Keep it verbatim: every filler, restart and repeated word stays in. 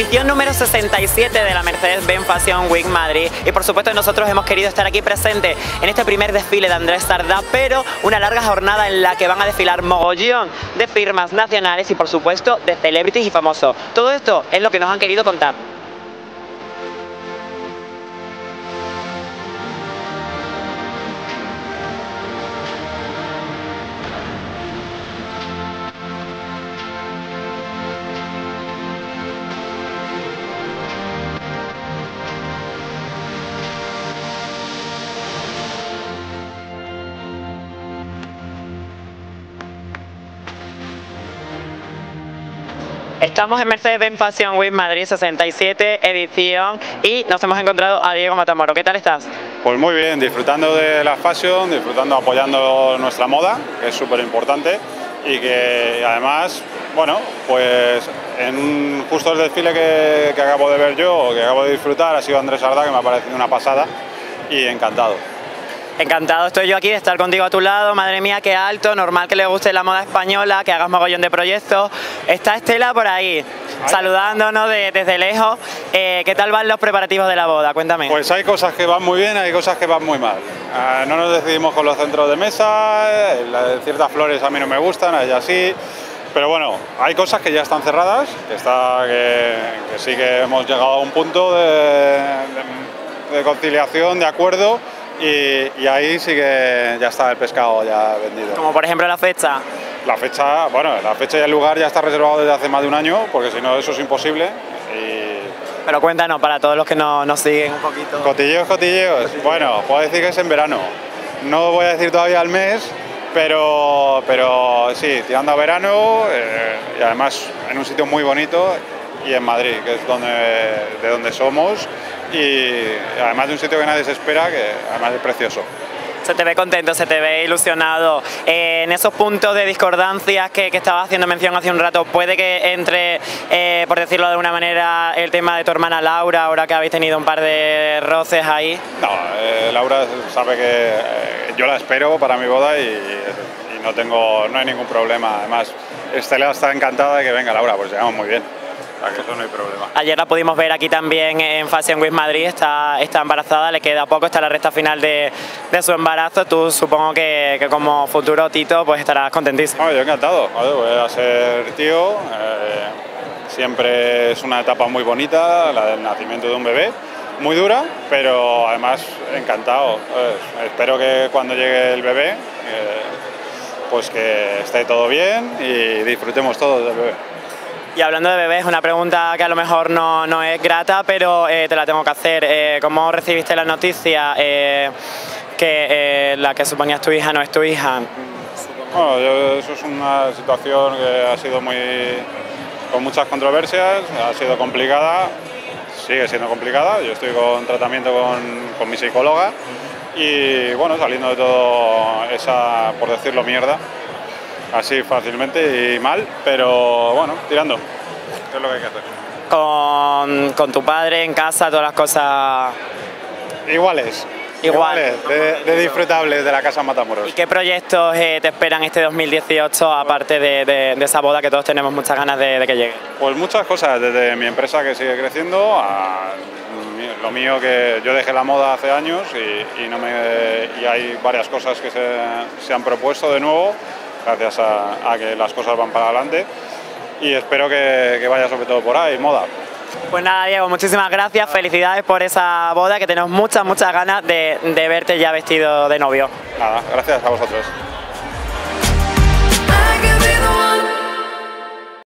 edición número sesenta y siete de la Mercedes-Benz Fashion Week Madrid, y por supuesto nosotros hemos querido estar aquí presentes en este primer desfile de Andrés Sardá, pero una larga jornada en la que van a desfilar mogollón de firmas nacionales y por supuesto de celebrities y famosos. Todo esto es lo que nos han querido contar. Estamos en Mercedes-Benz Fashion Week Madrid sesenta y siete edición y nos hemos encontrado a Diego Matamoros. ¿Qué tal estás? Pues muy bien, disfrutando de la fashion, disfrutando, apoyando nuestra moda, que es súper importante, y que además, bueno, pues en un justo el desfile que, que acabo de ver yo, que acabo de disfrutar, ha sido Andrés Sardá, que me ha parecido una pasada y encantado. Encantado estoy yo aquí de estar contigo a tu lado, madre mía, qué alto, normal que le guste la moda española, que hagas mogollón de proyectos. Está Estela por ahí, Ay. saludándonos de, desde lejos. Eh, ¿Qué tal van los preparativos de la boda? Cuéntame. Pues hay cosas que van muy bien, hay cosas que van muy mal. Uh, no nos decidimos con los centros de mesa, eh, ciertas flores a mí no me gustan, a ella sí. Pero bueno, hay cosas que ya están cerradas, que, está, que, que sí que hemos llegado a un punto de, de, de conciliación, de acuerdo. Y, y ahí sí que ya está el pescado ya vendido. Como por ejemplo la fecha. La fecha, bueno, la fecha y el lugar ya está reservado desde hace más de un año, porque si no eso es imposible. Y... Pero cuéntanos, para todos los que nos no siguen un poquito. Cotilleos, cotilleos. Bueno, puedo decir que es en verano. No voy a decir todavía el mes, pero, pero sí, tirando a verano, eh, y además en un sitio muy bonito y en Madrid, que es donde, de donde somos. Y además de un sitio que nadie se espera, que además es precioso. Se te ve contento, se te ve ilusionado. Eh, en esos puntos de discordancias que, que estabas haciendo mención hace un rato, ¿puede que entre, eh, por decirlo de alguna manera, el tema de tu hermana Laura, ahora que habéis tenido un par de roces ahí? No, eh, Laura sabe que eh, yo la espero para mi boda y, y no, tengo, no hay ningún problema. Además, Estela está encantada de que venga Laura, pues llegamos muy bien. O sea, que eso no hay problema. Ayer la pudimos ver aquí también en Fashion Week Madrid, está, está embarazada, le queda poco, está en la recta final de, de su embarazo. Tú supongo que, que como futuro Tito pues estarás contentísimo. No, yo encantado, ¿vale? Voy a ser tío, eh, siempre es una etapa muy bonita, la del nacimiento de un bebé, muy dura, pero además encantado. Eh, espero que cuando llegue el bebé, eh, pues que esté todo bien y disfrutemos todos del bebé. Y hablando de bebés, una pregunta que a lo mejor no, no es grata, pero eh, te la tengo que hacer. Eh, ¿Cómo recibiste la noticia eh, que eh, la que suponías tu hija no es tu hija? Bueno, yo, eso es una situación que ha sido muy con muchas controversias, ha sido complicada, sigue siendo complicada. Yo estoy con tratamiento con, con mi psicóloga y bueno, saliendo de todo esa, por decirlo, mierda. Así fácilmente y mal, pero bueno, tirando, es lo que hay que hacer. Con, con tu padre en casa, todas las cosas... Iguales. Igual. Iguales, de, de disfrutables de la Casa Matamoros. ¿Y qué proyectos eh, te esperan este dos mil dieciocho, aparte de, de, de esa boda que todos tenemos muchas ganas de, de que llegue? Pues muchas cosas, desde mi empresa que sigue creciendo, a lo mío que yo dejé la moda hace años y, y, no me, y hay varias cosas que se, se han propuesto de nuevo, gracias a, a que las cosas van para adelante y espero que, que vaya sobre todo por ahí, moda. Pues nada, Diego, muchísimas gracias, felicidades por esa boda, que tenemos muchas, muchas ganas de, de verte ya vestido de novio. Nada, gracias a vosotros.